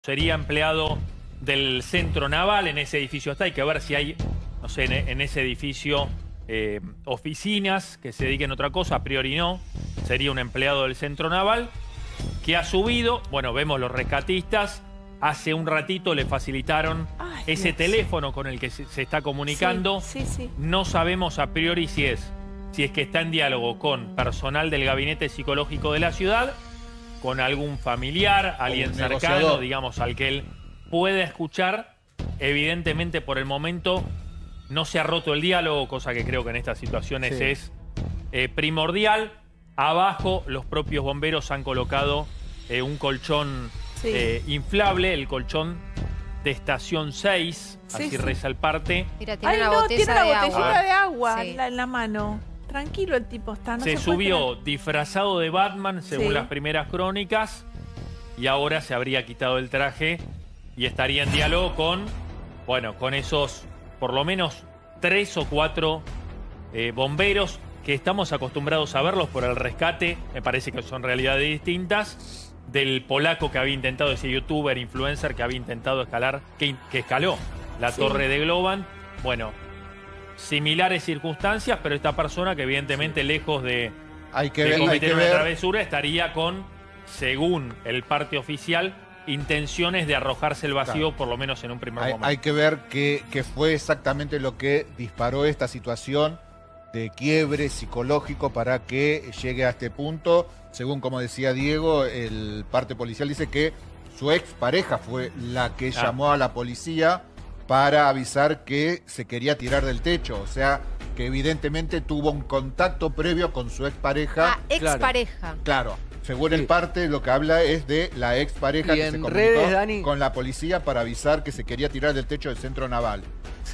sería empleado del centro naval, en ese edificio está. Hay que ver si hay, no sé, en ese edificio oficinas que se dediquen a otra cosa. A priori no, sería un empleado del centro naval que ha subido. Bueno, vemos los rescatistas. Hace un ratito le facilitaron ese teléfono con el que se está comunicando. Sí. No sabemos a priori si es que está en diálogo con personal del gabinete psicológico de la ciudad, con algún familiar, alguien cercano, digamos, al que él pueda escuchar. Evidentemente, por el momento, no se ha roto el diálogo, cosa que creo que en estas situaciones es primordial. Abajo, los propios bomberos han colocado un colchón inflable, el colchón de estación 6, así reza el parte. Mira, tiene una botellita de agua en la mano. Tranquilo el tipo está. Se subió disfrazado de Batman, según las primeras crónicas, y ahora se habría quitado el traje y estaría en diálogo con, bueno, con esos por lo menos 3 o 4 bomberos que estamos acostumbrados a verlos por el rescate. Me parece que son realidades distintas. Del polaco que había intentado, ese youtuber, influencer que había intentado escalar, que escaló la torre de Globan. Bueno, similares circunstancias, pero esta persona que evidentemente lejos de cometer una travesura estaría con, según el parte oficial, intenciones de arrojarse el vacío, por lo menos en un primer momento. Hay que ver qué fue exactamente lo que disparó esta situación de quiebre psicológico para que llegue a este punto. Según como decía Diego, el parte policial dice que su expareja fue la que llamó a la policía para avisar que se quería tirar del techo. O sea, que evidentemente tuvo un contacto previo con su expareja. Expareja. Claro. Según el parte, lo que habla es de la expareja que se comunicó con la policía para avisar que se quería tirar del techo del centro naval.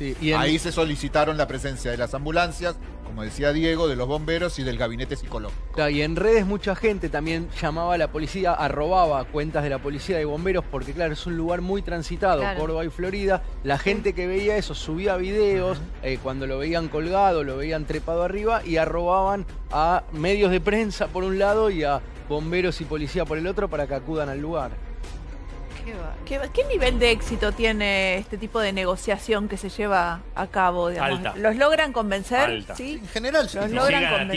Ahí se solicitaron la presencia de las ambulancias, como decía Diego, de los bomberos y del gabinete psicológico. Claro, y en redes mucha gente también llamaba a la policía, arrobaba cuentas de la policía y bomberos, porque claro, es un lugar muy transitado, Córdoba y Florida. La gente que veía eso subía videos, cuando lo veían colgado, lo veían trepado arriba, y arrobaban a medios de prensa por un lado y a bomberos y policía por el otro para que acudan al lugar. ¿Qué nivel de éxito tiene este tipo de negociación que se lleva a cabo? Digamos? Alta. ¿Los logran convencer? Alta. ¿Sí? En general, ¿Los logran convencer?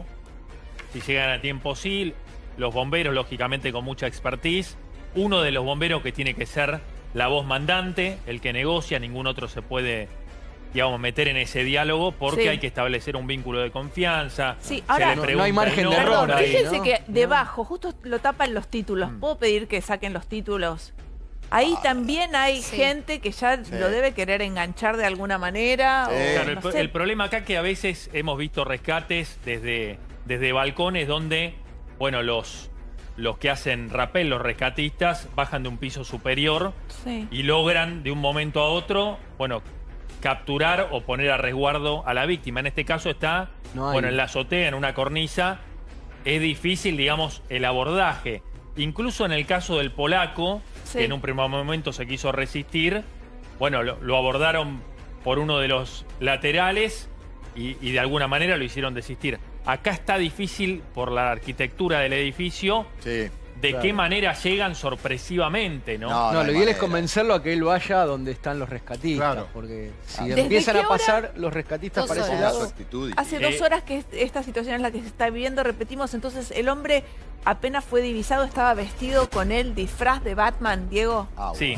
Si llegan a tiempo, sí. Los bomberos, lógicamente, con mucha expertise. Uno de los bomberos que tiene que ser la voz mandante, el que negocia. Ningún otro se puede, digamos, meter en ese diálogo porque hay que establecer un vínculo de confianza. Sí, ahora no hay margen de error. Fíjense que debajo, justo lo tapan los títulos. ¿Puedo pedir que saquen los títulos? Ahí también hay gente que ya lo debe querer enganchar de alguna manera. Claro, el problema acá es que a veces hemos visto rescates desde balcones donde, bueno, los que hacen rappel, los rescatistas, bajan de un piso superior y logran de un momento a otro, bueno, capturar o poner a resguardo a la víctima. En este caso está, en la azotea, en una cornisa. Es difícil, digamos, el abordaje. Incluso en el caso del polaco, que en un primer momento se quiso resistir, bueno, lo abordaron por uno de los laterales y de alguna manera lo hicieron desistir. Acá está difícil, por la arquitectura del edificio, de qué manera llegan sorpresivamente, ¿no? No, lo ideal es convencerlo a que él vaya donde están los rescatistas, porque si empiezan a pasar los rescatistas para ese lado... Hace 2 horas que esta situación es la que se está viviendo, repetimos, entonces el hombre apenas fue divisado, estaba vestido con el disfraz de Batman, Diego. Sí,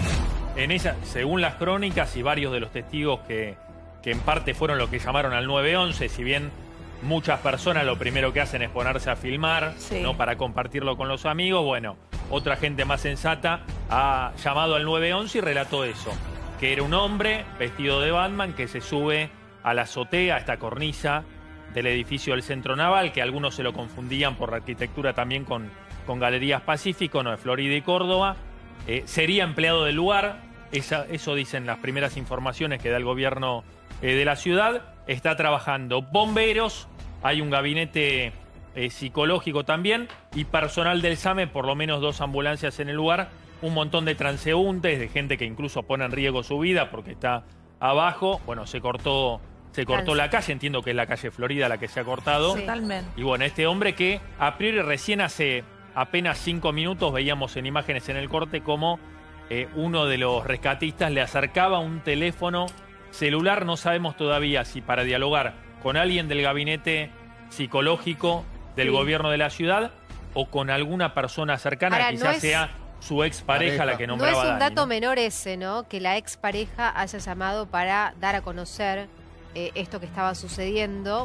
según las crónicas y varios de los testigos que en parte fueron los que llamaron al 911, si bien muchas personas lo primero que hacen es ponerse a filmar, ¿no? Para compartirlo con los amigos. Bueno, otra gente más sensata ha llamado al 911 y relató eso, que era un hombre vestido de Batman que se sube a la azotea, a esta cornisa del edificio del Centro Naval, que algunos se lo confundían por la arquitectura también con Galerías Pacífico, no, de Florida y Córdoba. Sería empleado del lugar, eso dicen las primeras informaciones que da el gobierno de la ciudad. Está trabajando bomberos, hay un gabinete psicológico también y personal del SAME, por lo menos 2 ambulancias en el lugar, un montón de transeúntes, de gente que incluso pone en riesgo su vida porque está abajo. Bueno, se cortó la calle, entiendo que es la calle Florida la que se ha cortado. Totalmente. Y bueno, este hombre que a priori recién hace apenas 5 minutos veíamos en imágenes en el corte cómo uno de los rescatistas le acercaba un teléfono celular, no sabemos todavía si para dialogar con alguien del gabinete psicológico del gobierno de la ciudad o con alguna persona cercana, ahora, quizás sea su expareja la que nombraba No es un Dani, dato ¿no? menor ese, ¿no? Que la expareja haya llamado para dar a conocer esto que estaba sucediendo.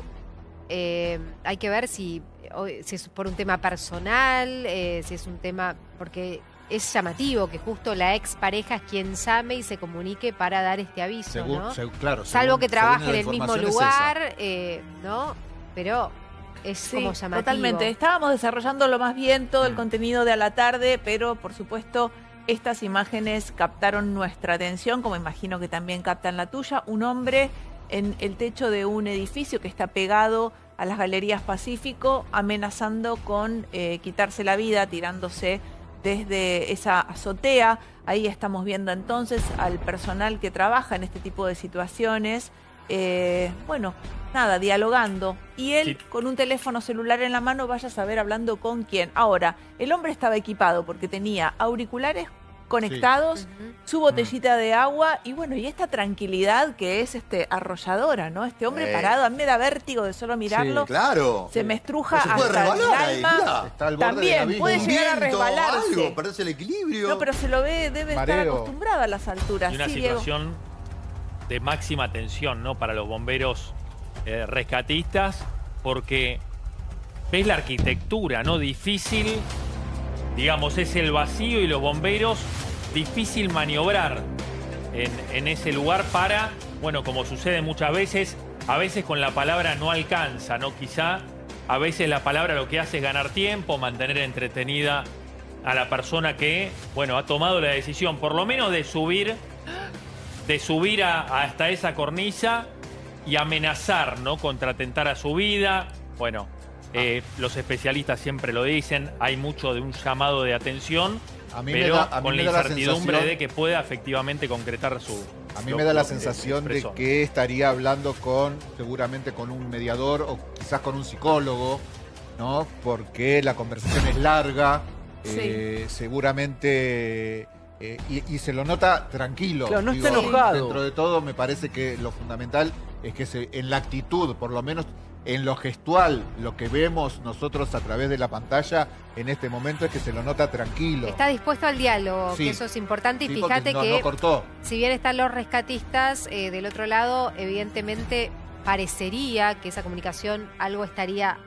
Hay que ver si es por un tema personal, si es un tema... Porque es llamativo que justo la expareja es quien llame y se comunique para dar este aviso, ¿no? Claro, salvo que trabaje en el mismo información lugar, ¿no? Pero es como llamativo. Totalmente. Estábamos desarrollándolo más bien todo el contenido de A la Tarde, pero por supuesto estas imágenes captaron nuestra atención, como imagino que también captan la tuya. Un hombre en el techo de un edificio que está pegado a las Galerías Pacífico, amenazando con quitarse la vida, tirándose desde esa azotea. Ahí estamos viendo entonces al personal que trabaja en este tipo de situaciones, bueno, nada, dialogando. Y él con un teléfono celular en la mano, vaya a saber hablando con quién. Ahora, el hombre estaba equipado porque tenía auriculares conectados, su botellita de agua y bueno, y esta tranquilidad que es arrolladora, ¿no? Este hombre parado, a mí me da vértigo de solo mirarlo. Sí, claro. Se me estruja Se puede hasta el resbalar ahí, alma. Está al borde También del puede abismo. llegar a Un viento, resbalarse. algo, perderse el equilibrio. No, pero se lo ve, debe estar Mareo. acostumbrado a las alturas. Y una Sí, Diego. situación de máxima tensión, ¿no? Para los bomberos rescatistas, porque ves la arquitectura, ¿no? Difícil, digamos, es el vacío y los bomberos, difícil maniobrar en ese lugar para, bueno, como sucede muchas veces, a veces con la palabra no alcanza, ¿no? Quizá a veces la palabra lo que hace es ganar tiempo, mantener entretenida a la persona que, bueno, ha tomado la decisión, por lo menos de subir hasta esa cornisa y amenazar, ¿no? Contra atentar a su vida. Bueno, los especialistas siempre lo dicen, hay mucho de un llamado de atención, pero con la incertidumbre de que pueda efectivamente concretar su... A mí me da la sensación de que estaría hablando seguramente con un mediador o quizás con un psicólogo, ¿no? Porque la conversación es larga, seguramente... y se lo nota tranquilo. Claro, no está enojado. Dentro de todo me parece que lo fundamental es que en la actitud, por lo menos en lo gestual, lo que vemos nosotros a través de la pantalla en este momento es que se lo nota tranquilo. Está dispuesto al diálogo, Sí. que eso es importante. Y Sí, fíjate porque que no cortó. si bien están los rescatistas, del otro lado, evidentemente parecería que esa comunicación algo estaría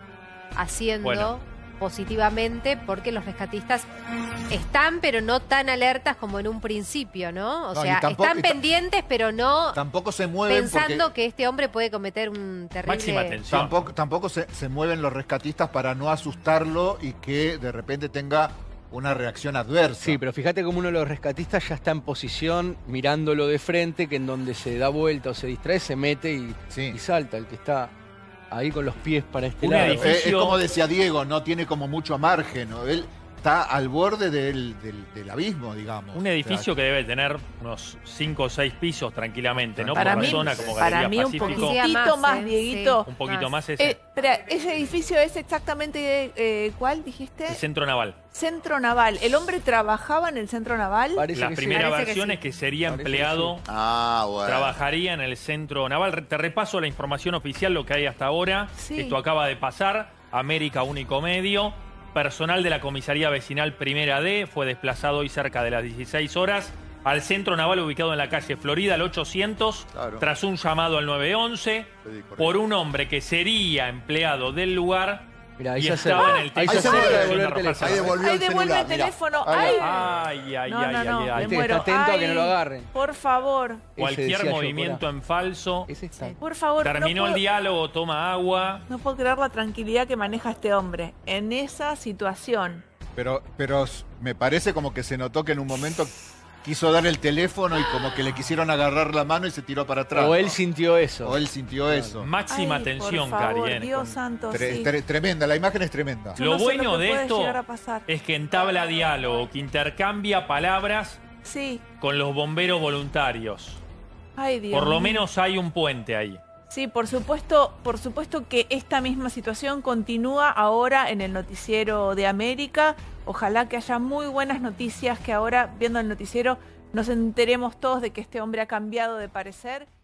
haciendo positivamente, porque los rescatistas están, pero no tan alertas como en un principio, ¿no? O No, y sea, tampoco- están pendientes, pero no Tampoco se mueven pensando porque que este hombre puede cometer un terrible... Máxima tensión. tampoco se mueven los rescatistas para no asustarlo y que de repente tenga una reacción adversa. Sí, pero fíjate como uno de los rescatistas ya está en posición mirándolo de frente, que en donde se da vuelta o se distrae, se mete y salta. El que está ahí con los pies para este Un lado. edificio- Es como decía Diego, no tiene como mucho margen, ¿no? Él está al borde del abismo, digamos. Un edificio que debe tener unos 5 o 6 pisos tranquilamente, ¿no? Para Por mí, la zona como para Galería mí un Pacífico. poquitito más, Dieguito. Un poquito Más. más ese. Espera, ese edificio es exactamente, ¿cuál dijiste? El centro naval. Centro Naval. ¿El hombre trabajaba en el Centro Naval? Parece La que sí. primera Parece que versión sí. es que sería Parece empleado, que Ah, bueno. trabajaría en el centro naval. Te repaso la información oficial, lo que hay hasta ahora. Sí. Esto acaba de pasar. América Único Medio. Personal de la Comisaría Vecinal Primera D fue desplazado hoy cerca de las 16 horas al centro naval ubicado en la calle Florida, al 800, Claro. tras un llamado al 911 por un hombre que sería empleado del lugar. Mirá, ahí y se estaba acerca. en el Ahí techo se acerca de a la devolver Roja teléfono. Ahí devolvió Ahí el devuelve celular, el mirá. teléfono. Ahí ¡Ay! Ay, No, ay. me Este muero. está atento a que no lo Ay, agarren. Por favor, Ese Cualquier decía yo, movimiento en falso. Ese está. por favor. Terminó el diálogo, toma agua. No puedo creer la tranquilidad que maneja este hombre en esa situación. Pero me parece como que se notó que en un momento quiso dar el teléfono y como que le quisieron agarrar la mano y se tiró para atrás. O él sintió eso. O él sintió eso. Máxima Ay, tensión, por favor, Cari. Dios santo, sí. Tremenda, la imagen es tremenda. Yo Lo no sé bueno que de puede esto llegar a pasar. es que entabla diálogo, que intercambia palabras Sí. con los bomberos voluntarios. Ay, Dios Por lo mío. menos hay un puente ahí. Sí, por supuesto que esta misma situación continúa ahora en el noticiero de América. Ojalá que haya muy buenas noticias, que ahora, viendo el noticiero, nos enteremos todos de que este hombre ha cambiado de parecer.